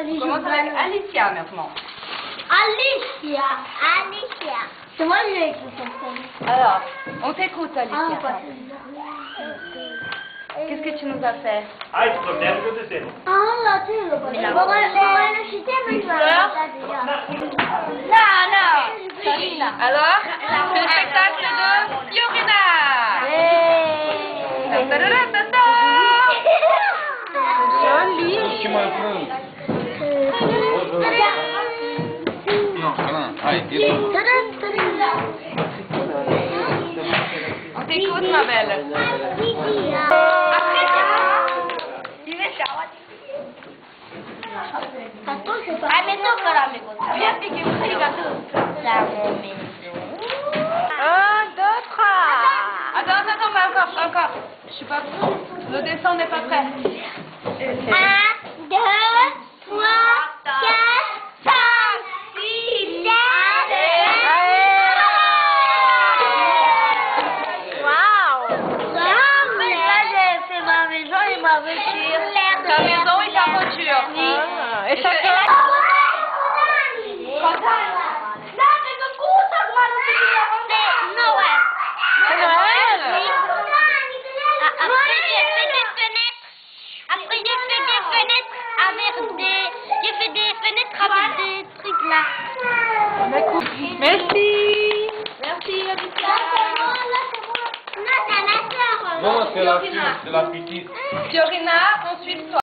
vas-y, On commence avec Alicia maintenant. Alicia. Alicia. C'est moi qui ai écrit son prénom. Alors, on t'écoute Alicia. Ah, pas Qu'est-ce que tu nous as fait? Hai problemi con te sei? Ah, là, tu le vois. Vorrei reciter, mais je vais Non. Alors, c'est le spectacle de Fiorina. Joli. Non, Alain, allez, dis-le. On t'écoute ma belle. Ah, mais tocca la mia cosa. Viens, c'est que vous avez gâteau. Siamo messi. 1, 2, 3. Attends, mais encore. Je suis pas prête. Le dessin n'est pas prêt. 1, 2, 3, 4, 5, 6, 7. Waouh. Mais là, j'ai fait ma maison et ma voiture. Ta maison et ta voiture. Et ça fait... C'est Noël. Après, j'ai fait des fenêtres. Après, j'ai fait des fenêtres avec des... J'ai fait des fenêtres avec des trucs là. Merci. Merci, Alicia. Là, c'est moi. Là, c'est ma soeur. Non, c'est la petite. Fiorina, ensuite toi.